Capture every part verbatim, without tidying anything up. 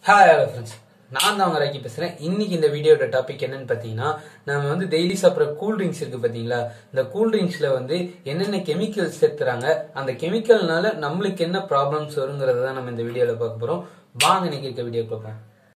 Hi hello friends, நான் தான் அவங்க ராக்கி பேசுறேன். இன்னைக்கு இந்த வீடியோட டாபிக் என்னன்னு பாத்தீங்கன்னா, நம்ம வந்து டெய்லி சாப்பிட்ற கூல் ட்ரிங்க்ஸ் இருக்கு பாத்தீங்களா, இந்த கூல் ட்ரிங்க்ஸ்ல வந்து என்னென்ன கெமிக்கல்ஸ் சேர்த்துறாங்க, அந்த கெமிக்கல்னால நம்மளுக்கு என்ன ப்ராப்ளம்ஸ் வருங்கிறத தான் நம்ம இந்த வீடியோல பார்க்க போறோம். வாங்க இன்னைக்கு இருக்க வீடியோ பார்ப்போம்.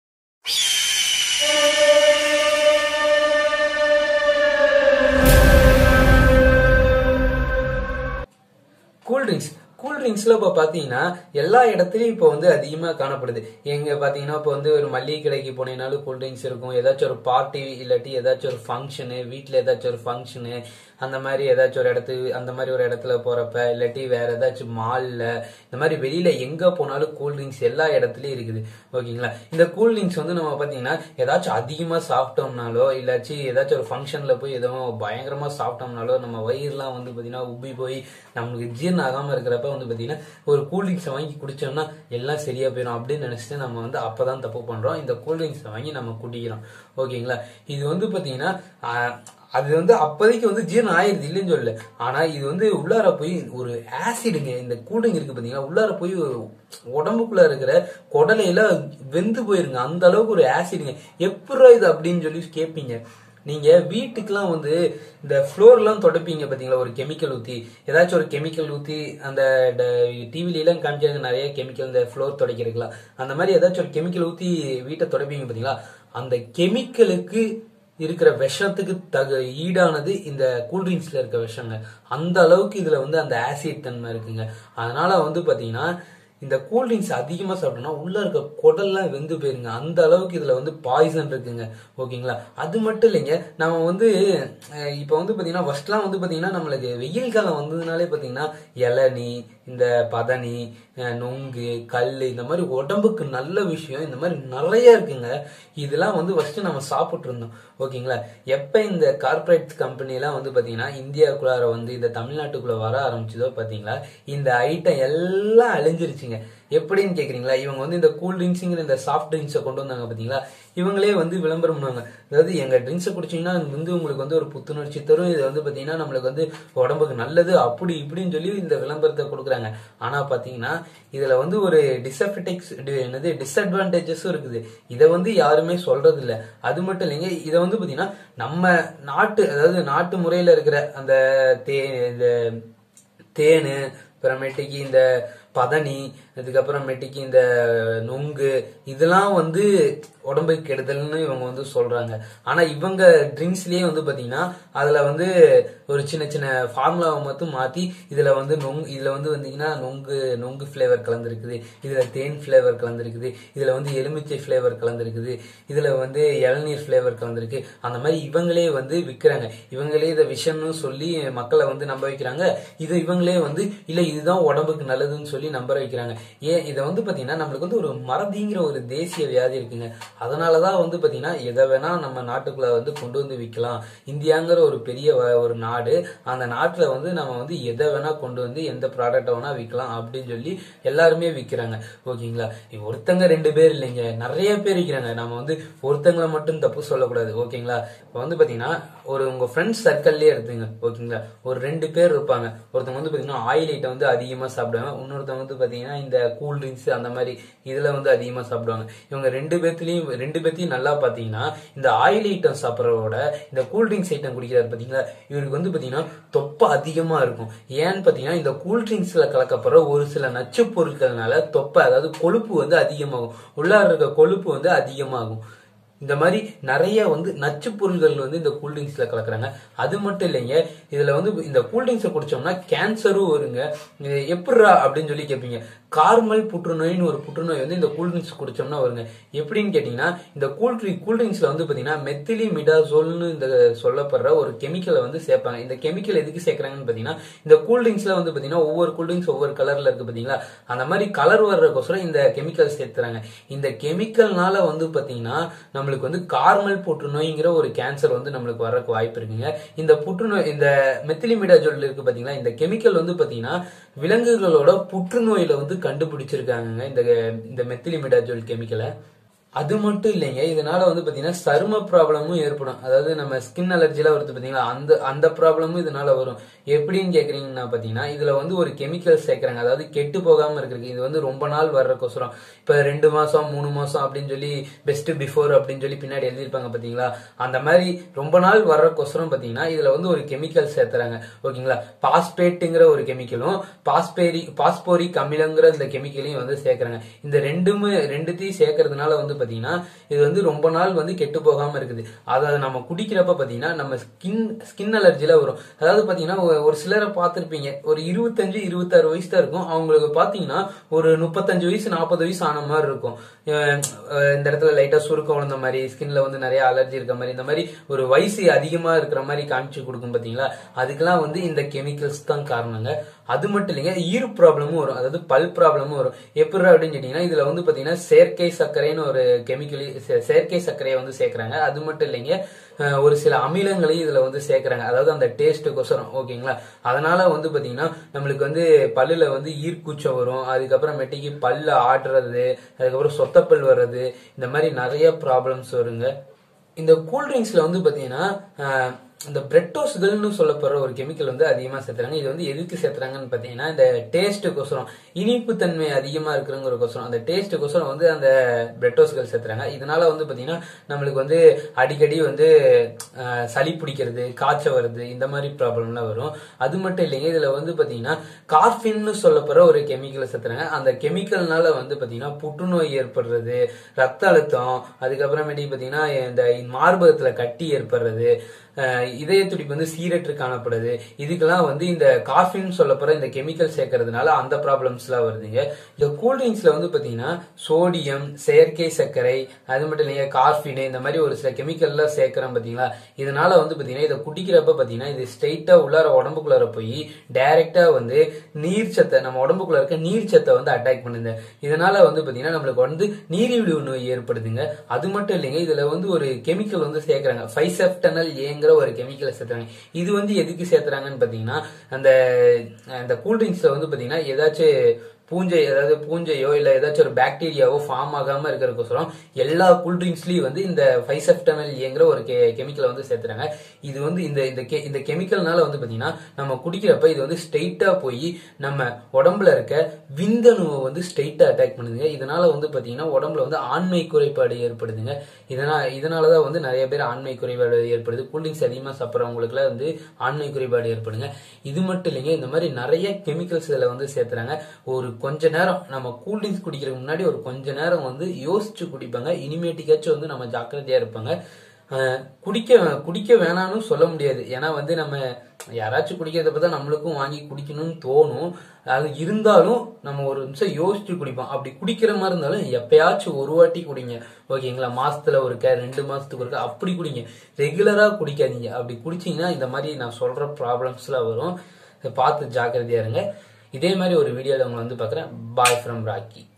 கூல் ட்ரிங்க்ஸ் கூல் ட்ரிங்க்ஸ்ல இப்ப பாத்தீங்கன்னா எல்லா இடத்துலயும் இப்ப வந்து அதிகமா காணப்படுது. எங்க பாத்தீங்கன்னா இப்ப வந்து ஒரு மளிகை கடைக்கு போனீங்கன்னாலும் கூல் ட்ரிங்க்ஸ் இருக்கும். ஏதாச்சும் ஒரு பார்ட்டி இல்லாட்டி ஏதாச்சும் ஒரு ஃபங்க்ஷனு, வீட்டுல ஏதாச்சும் ஒரு ஃபங்க்ஷனு, அந்த மாதிரி ஏதாச்சும் ஒரு இடத்து அந்த மாதிரி ஒரு இடத்துல போறப்ப இல்லாட்டி வேற ஏதாச்சும் மால்ல, இந்த மாதிரி வெளியில எங்க போனாலும் கூல் ட்ரிங்க்ஸ் எல்லா இடத்துலயும் இருக்குது. ஓகேங்களா, இந்த கூல் ட்ரிங்க்ஸ் வந்து நம்ம பாத்தீங்கன்னா ஏதாச்சும் அதிகமா சாப்பிட்டோம்னாலோ இல்லாச்சும் ஏதாச்சும் ஒரு ஃபங்க்ஷன்ல போய் எதுவும் பயங்கரமா சாப்பிட்டோம்னாலோ நம்ம வயிறுலாம் வந்து பாத்தீங்கன்னா உப்பி போய் நம்மளுக்கு ஜீரணம் ஆகாம இருக்கிறப்ப வந்து பாத்தீங்கன்னா ஒரு கூல்ட்ரிங்க்ஸ் வாங்கி குடிச்சோம்னா எல்லாம் சரியா போயிடும் அப்படின்னு நினைச்சிட்டு நம்ம வந்து அப்பதான் தப்பு பண்றோம். இந்த கூல்ட்ரிங்க்ஸ் வாங்கி நம்ம குடிக்கிறோம். ஓகேங்களா, இது வந்து பாத்தீங்கன்னா அது வந்து அப்போதைக்கு வந்து ஜீரணம் ஆயிருது, இல்லைன்னு சொல்லல. ஆனா இது வந்து உள்ளார போய் ஒரு ஆசிடுங்க, இந்த கூல்ட்ரிங்க் இருக்கு பாத்தீங்கன்னா, உள்ளார போய் உடம்புக்குள்ள இருக்கிற குடலையில வெந்து போயிருங்க. அந்த அளவுக்கு ஒரு ஆசிடுங்க. எப்படா இது அப்படின்னு சொல்லி கேட்பீங்க. நீங்க வீட்டுக்கெல்லாம் வந்து இந்த ஃப்ளோர் எல்லாம் தொடப்பீங்க பாத்தீங்களா, ஒரு கெமிக்கல் ஊத்தி, ஏதாச்சும் ஒரு கெமிக்கல் ஊத்தி, அந்த டிவில எல்லாம் காமிச்சாங்க நிறைய கெமிக்கல் இந்த ஃப்ளோர் துடைக்கிறதுலாம், அந்த மாதிரி ஏதாச்சும் ஒரு கெமிக்கல் ஊத்தி வீட்டை தொடப்பீங்க பாத்தீங்களா, அந்த கெமிக்கலுக்கு இருக்கிற விஷத்துக்கு தக ஈடானது இந்த கூல்ட்ரிங்க்ஸ்ல இருக்க விஷங்க. அந்த அளவுக்கு இதுல வந்து அந்த ஆசிட் தன்மை இருக்குங்க. அதனால வந்து பாத்தீங்கன்னா இந்த கூல்ட்ரிங்க்ஸ் அதிகமா சாப்பிட்டோம்னா உள்ள இருக்க குடல்லாம் வெந்து போயிருங்க. அந்த அளவுக்கு இதுல வந்து பாய்சன் இருக்குங்க. ஓகேங்களா, அது மட்டும் இல்லைங்க, நம்ம வந்து இப்ப வந்து பாத்தீங்கன்னா ஃபர்ஸ்ட்லாம் வந்து பாத்தீங்கன்னா நம்மளுக்கு வெயில் காலம் வந்ததுனாலே பாத்தீங்கன்னா இளநீ, இந்த பதனி, நொங்கு, கல், இந்த மாதிரி உடம்புக்கு நல்ல விஷயம் இந்த மாதிரி நிறைய இருக்குங்க. இதெல்லாம் வந்து ஃபர்ஸ்ட் நம்ம சாப்பிட்டு இருந்தோம். ஓகேங்களா, எப்ப இந்த கார்பரேட் கம்பெனி எல்லாம் வந்து பாத்தீங்கன்னா இந்தியாவுக்குள்ளார வந்து இந்த தமிழ்நாட்டுக்குள்ள வர ஆரம்பிச்சதோ பாத்தீங்களா, இந்த ஐட்டம் எல்லாம் அழிஞ்சிருச்சுங்க. எப்படின்னு கேக்குறீங்களா, இவங்க வந்து இந்த கூல் ட்ரிங்க்ஸுங்கிற இந்த சாஃப்ட் ட்ரிங்க்ஸை கொண்டு வந்தாங்க பாத்தீங்களா, இவங்களே வந்து விளம்பரம் பண்ணுவாங்க. அதாவது எங்க ட்ரிங்க்ஸை குடிச்சீங்கன்னா வந்து உங்களுக்கு வந்து ஒரு புத்துணர்ச்சி தரும், இது வந்து பாத்தீங்கன்னா நம்மளுக்கு வந்து உடம்புக்கு நல்லது, அப்படி இப்படின்னு சொல்லி இந்த விளம்பரத்தை கொடுக்குறாங்க. ஆனா பாத்தீங்கன்னா இதுல வந்து ஒரு டிஸ்அஃபெக்ட்ஸ் என்னது டிஸ்அட்வான்டேஜஸும் இருக்குது. இதை வந்து யாருமே சொல்றது இல்ல. அது மட்டும் இல்லைங்க, இதை வந்து பாத்தீங்கன்னா நம்ம நாட்டு, அதாவது நாட்டு முறையில இருக்கிற அந்த தே இந்த தேனு, அப்புறமேட்டுக்கு இந்த பதனி, அதுக்கப்புறமேட்டுக்கு இந்த நொங்கு, இதெல்லாம் வந்து உடம்புக்கு கெடுதல்னு இவங்க வந்து சொல்றாங்க. ஆனா இவங்க ட்ரிங்க்ஸ்லயே வந்து பாத்தீங்கன்னா அதுல வந்து ஒரு சின்ன சின்ன ஃபார்முலாவை மட்டும் மாத்தி இதுல வந்து நொங்கு இதுல வந்து வந்தீங்கன்னா நொங்கு நொங்கு பிளேவர் கலந்துருக்குது, இதுல தேன் பிளேவர் கலந்துருக்குது, இதுல வந்து எலுமிச்சை பிளேவர் கலந்துருக்குது, இதுல வந்து இளநீர் பிளேவர் கலந்துருக்கு. அந்த மாதிரி இவங்களே வந்து விற்கிறாங்க. இவங்களே இதை விஷம்னு சொல்லி மக்களை வந்து நம்ப வைக்கிறாங்க. இது இவங்களே வந்து இல்ல இதுதான் உடம்புக்கு நல்லதுன்னு சொல்லி நம்ப வைக்கிறாங்க. ஏன் இதை வந்து பாத்தீங்கன்னா நம்மளுக்கு வந்து ஒரு மறதிங்கிற ஒரு தேசிய வியாதி இருக்குங்க. அதனாலதான் வந்து பாத்தீங்கன்னா எதை வேணா நம்ம நாட்டுக்குள்ள வந்து கொண்டு வந்து விற்கலாம். இந்தியாங்கிற ஒரு பெரிய ஒரு நாடு, அந்த நாட்டுல வந்து நம்ம வந்து எதை வேணா கொண்டு வந்து எந்த ப்ராடக்ட் வேணா விற்கலாம் அப்படின்னு சொல்லி எல்லாருமே விற்கிறாங்க. ஓகேங்களா, ஒருத்தங்க ரெண்டு பேர் இல்லைங்க, நிறைய பேர் விற்கிறாங்க. நம்ம வந்து ஒருத்தங்களை மட்டும் தப்பு சொல்லக்கூடாது. ஓகேங்களா, இப்ப வந்து பாத்தீங்கன்னா ஒரு உங்க ஃப்ரெண்ட்ஸ் சர்க்கிள்லயே எடுத்துங்க. ஓகேங்களா, ஒரு ரெண்டு பேர் இருப்பாங்க. ஒருத்தவங்க வந்து பாத்தீங்கன்னா ஆயில் ஐட்டம் வந்து அதிகமா சாப்பிடுவாங்க, இன்னொருத்தவங்க வந்து பாத்தீங்கன்னா இந்த கூல் ட்ரிங்க்ஸ் அந்த மாதிரி இதுல வந்து அதிகமா சாப்பிடுவாங்க. இவங்க ரெண்டு பேர்த்திலயும் ரெண்டு பேர்த்தையும் நல்லா பாத்தீங்கன்னா இந்த ஆயில் ஐட்டம் சாப்பிடறதோட இந்த கூல் ட்ரிங்க்ஸ் ஐட்டம் குடிக்கிறாரு பாத்தீங்களா, இவருக்கு வந்து பாத்தீங்கன்னா தொப்பை அதிகமா இருக்கும். ஏன்னு பாத்தீங்கன்னா இந்த கூல் ட்ரிங்க்ஸ்ல கலக்கப்படுற ஒரு சில நச்சு பொருட்கள்னால தொப்பை, அதாவது கொழுப்பு வந்து அதிகமாகும், உள்ளார இருக்க கொழுப்பு வந்து அதிகமாகும். இந்த மாதிரி நிறைய வந்து நச்சு பொருள்கள் வந்து இந்த கூல்ட்ரிங்க்ஸ்ல கலக்குறாங்க. அது மட்டும் இல்லைங்க, இதுல வந்து இந்த கூல்ட்ரிங்க்ஸை குடிச்சோம்னா கேன்சரும் வருங்க. எப்படிரா அப்படின்னு சொல்லி கேட்பீங்க. கார்மல் புற்றுநோய்னு ஒரு புற்றுநோய் வந்து இந்த கூல்ட்ரிங்க்ஸ் குடிச்சோம்னா வருங்க. எப்படின்னு கேட்டீங்கன்னா இந்த கூல்ட்ரிங்க் கூல்ட்ரிங்க்ஸ்ல வந்து பாத்தீங்கன்னா மெத்திலிமிடாசோல்னு இந்த சொல்லப்படுற ஒரு கெமிக்கலை வந்து சேர்ப்பாங்க. இந்த கெமிக்கல் எதுக்கு சேர்க்கறாங்கன்னு பாத்தீங்கன்னா இந்த கூல்ட்ரிங்க்ஸ்ல வந்து பாத்தீங்கன்னா ஒவ்வொரு கூல்ட்ரிங்க்ஸ் ஒவ்வொரு கலர்ல இருக்கு பாத்தீங்களா, அந்த மாதிரி கலர் வர்றதுக்கோசரம் இந்த கெமிக்கல் சேர்த்துறாங்க. இந்த கெமிக்கல்னால வந்து பாத்தீங்கன்னா நம்மளுக்கு வந்து கார்மல் புற்றுநோய்ங்கிற ஒரு கேன்சர் வந்து நம்மளுக்கு வரக்கு வாய்ப்பு இருக்குங்க. இந்த புற்றுநோய் இந்த மெத்திலிமிடாசோல் இருக்கு பாத்தீங்களா, இந்த கெமிக்கல் வந்து பாத்தீங்கன்னா விலங்குகளோட புற்றுநோயில வந்து கண்டுபிடிச்சிருக்காங்க இந்த இந்த மெத்திலிமிடாசோல் கெமிக்கலை. அது மட்டும் இல்லைங்க, இதனால வந்து பாத்தீங்கன்னா சரும ப்ராப்ளமும் ஏற்படும். அதாவது நம்ம ஸ்கின் அலர்ஜில வருது பாத்தீங்களா, அந்த அந்த ப்ராப்ளமும் இதனால வரும். எப்படின்னு கேக்குறீங்கன்னா பாத்தீங்கன்னா, இதுல வந்து ஒரு கெமிக்கல் சேர்க்கறாங்க. அதாவது கெட்டு போகாம இருக்கிறதுக்கு. இது வந்து ரொம்ப நாள் வர்றதுக்கோசரம். இப்ப ரெண்டு மாசம் மூணு மாசம் அப்படின்னு சொல்லி பெஸ்ட் பிஃபோர் அப்படின்னு சொல்லி பின்னாடி எழுதியிருப்பாங்க பாத்தீங்களா, அந்த மாதிரி ரொம்ப நாள் வர்றதுக்கோசரம் பாத்தீங்கன்னா இதுல வந்து ஒரு கெமிக்கல் சேர்த்துறாங்க. ஓகேங்களா, பாஸ்பேட்டுங்கிற ஒரு கெமிக்கலும் பாஸ்பேரி பாஸ்போரிக் அமிலங்கிற இந்த கெமிக்கலையும் வந்து சேர்க்கறாங்க. இந்த ரெண்டுமே ரெண்டுத்தையும் சேர்க்கறதுனால வந்து பாத்தீங்கன்னா இது வந்து ரொம்ப நாள் வந்து கெட்டு போகாம இருக்குது. அதை நம்ம குடிக்கிறப்ப பாத்தீங்கன்னா நம்ம ஸ்கின் ஸ்கின் அலர்ஜில வரும். அதாவது பாத்தீங்கன்னா ஒரு சிலரை பார்த்திருப்பீங்க, ஒரு இருபத்தஞ்சு இருபத்தாறு வயசு தான் இருக்கும். அவங்களுக்கு பாத்தீங்கன்னா ஒரு முப்பத்தஞ்சு வயசு நாற்பது வயசு ஆன மாதிரி இருக்கும். இந்த இடத்துல லைட்டா சுருக்கம் வந்த மாதிரி, ஸ்கின்ல வந்து நிறைய அலர்ஜி இருக்க மாதிரி, இந்த மாதிரி ஒரு வயசு அதிகமா இருக்கிற மாதிரி காமிச்சு கொடுக்கும் பாத்தீங்களா, அதுக்கெல்லாம் வந்து இந்த கெமிக்கல்ஸ் தான் காரணங்க. அது மட்டும் இல்லைங்க, ஈர் ப்ராப்ளமும் வரும். அதாவது பல் ப்ராப்ளமும் வரும். எப்படி அப்படின்னு கேட்டீங்கன்னா, இதுல வந்து பாத்தீங்கன்னா செயற்கை சர்க்கரைன்னு ஒரு கெமிக்கல், செயற்கை சர்க்கரையை வந்து சேர்க்கறாங்க. அது மட்டும் இல்லைங்க, ஒரு சில அமிலங்களையும் இதுல வந்து சேர்க்கறாங்க. அதாவது அந்த டேஸ்ட்டுக்கோசரம். ஓகேங்களா, அதனால வந்து பாத்தீங்கன்னா நம்மளுக்கு வந்து பல்லுல வந்து ஈர்க்கூச்சம் வரும். அதுக்கப்புறமேட்டிக்கு பல்ல ஆடுறது, அதுக்கப்புறம் சொத்தப்பல் வர்றது, இந்த மாதிரி நிறைய ப்ராப்ளம்ஸ் வருங்க. இந்த கூல்ட்ரிங்க்ஸ்ல வந்து பாத்தீங்கன்னா இந்த பிரெட்டோஸ்கள்னு சொல்லப்படுற ஒரு கெமிக்கல் வந்து அதிகமா சேர்த்துறாங்க. இது வந்து எதுக்கு சேர்த்துறாங்கன்னு பாத்தீங்கன்னா இந்த டேஸ்ட்டுக்கோசரம், இனிப்பு தன்மை அதிகமா இருக்குறதுக்கோசரம், அந்த டேஸ்ட்டுக்கோசரம் வந்து அந்த பிரெட்டோஸ்கள் சேர்த்துறாங்க. இதனால வந்து பாத்தீங்கன்னா நம்மளுக்கு வந்து அடிக்கடி வந்து சளி பிடிக்கிறது, காய்ச்ச வருது, இந்த மாதிரி ப்ராப்ளம்லாம் வரும். அது மட்டும் இல்லைங்க, இதுல வந்து பாத்தீங்கன்னா கார்பின்னு சொல்லப்படுற ஒரு கெமிக்கலை சேர்த்துறாங்க. அந்த கெமிக்கல்னால வந்து பாத்தீங்கன்னா புற்றுநோய் ஏற்படுறது, ரத்த அழுத்தம், அதுக்கப்புறமேட்டி பாத்தீங்கன்னா இந்த மார்பகத்துல கட்டி ஏற்படுறது, இதய துடிப்பு வந்து சீரற்று காணப்படுது. இதுக்கெல்லாம் வந்து இந்த காஃபின் சொல்லப்படுற இந்த கெமிக்கல் சேர்க்கறதுனால அந்த ப்ராப்ளம்ஸ் எல்லாம் வருதுங்க. இந்த கூல்ட்ரிங்க்ஸ்ல வந்து பாத்தீங்கன்னா சோடியம், செயற்கை சர்க்கரை, அது மட்டும் இல்லைங்க கார்பின், இந்த மாதிரி ஒரு சில கெமிக்கல் எல்லாம் சேர்க்கிறோம் பாத்தீங்களா. இதனால வந்து பாத்தீங்கன்னா இதை குடிக்கிறப்ப பாத்தீங்கன்னா இது ஸ்ட்ரெயிட்டா உள்ளார உடம்புக்குள்ளார போய் டைரக்டா வந்து நீர் சத்தை, நம்ம உடம்புக்குள்ள இருக்க நீர் சத்தை வந்து அட்டாக் பண்ணுது. இதனால வந்து பாத்தீங்கன்னா நம்மளுக்கு வந்து நீரிழிவு நோய் ஏற்படுதுங்க. அது மட்டும் இல்லைங்க, இதுல வந்து ஒரு கெமிக்கல் வந்து சேர்க்கறாங்க, ஃபைசெப்டனல் ஏங்கிற ஒரு கெமிக்கலை சேர்த்துறாங்க. இது வந்து எதுக்கு சேர்த்துறாங்கன்னு பாத்தீங்கன்னா அந்த அந்த கூல்ட்ரிங்க்ஸ்ல வந்து பாத்தீங்கன்னா ஏதாச்சும் பூஞ்சை, அதாவது பூஞ்சையோ இல்ல ஏதாச்சும் ஒரு பாக்டீரியாவோ ஃபார்ம் ஆகாம இருக்கிறதுக்கோசரம் எல்லா கூல்ட்ரிங்க்ஸ்லயும் வந்து இந்த ஃபைசெப்டனல் ஏங்கிற ஒரு கெமிக்கலை வந்து சேர்த்துறாங்க. இது வந்து இந்த இந்த கெமிக்கல்னால வந்து பாத்தீங்கன்னா நம்ம குடிக்கிறப்ப இது வந்து ஸ்ட்ரெயிட்டா போய் நம்ம உடம்புல இருக்க விந்தணுவை வந்து ஸ்ட்ரெயிட்டா அட்டாக் பண்ணுதுங்க. இதனால வந்து பாத்தீங்கன்னா உடம்புல வந்து ஆண்மை குறைபாடு ஏற்படுதுங்க. இதனால இதனாலதான் வந்து நிறைய பேர் ஆண்மை குறைபாடு ஏற்படுது. கூல்ட்ரிங்க்ஸ் அதிகமா சாப்பிட்றவங்களுக்கு எல்லாம் வந்து ஆண்மை குறைபாடு ஏற்படுங்க. இது மட்டும் இல்லைங்க, இந்த மாதிரி நிறைய கெமிக்கல்ஸ் இதுல வந்து சேர்த்துறாங்க. ஒரு கொஞ்ச நேரம் நம்ம கூல்ட்ரிங்க்ஸ் குடிக்கிறதுக்கு முன்னாடி ஒரு கொஞ்ச நேரம் வந்து யோசிச்சு குடிப்பாங்க. இனிமேட்டிக்காச்சும் வந்து நம்ம ஜாக்கிரதையா இருப்பாங்க. குடிக்க குடிக்க வேணாம்னு சொல்ல முடியாது. ஏன்னா வந்து நம்ம யாராச்சும் குடிக்கிறத பார்த்தா நம்மளுக்கும் வாங்கி குடிக்கணும்னு தோணும். அது இருந்தாலும் நம்ம ஒரு நிமிஷம் யோசிச்சு குடிப்போம். அப்படி குடிக்கிற மாதிரி இருந்தாலும் எப்பயாச்சும் ஒரு வாட்டி குடிங்க. ஓகேங்களா, மாசத்துல ஒருக்க, ரெண்டு மாசத்துக்கு ஒருக்க அப்படி குடிங்க. ரெகுலரா குடிக்காதீங்க. அப்படி குடிச்சீங்கன்னா இந்த மாதிரி நான் சொல்ற ப்ராப்ளம்ஸ் எல்லாம் வரும். பார்த்து ஜாக்கிரதையா இருங்க. இதே மாதிரி ஒரு வீடியோல உங்களை வந்து பாக்குறேன். Bye from rakhi.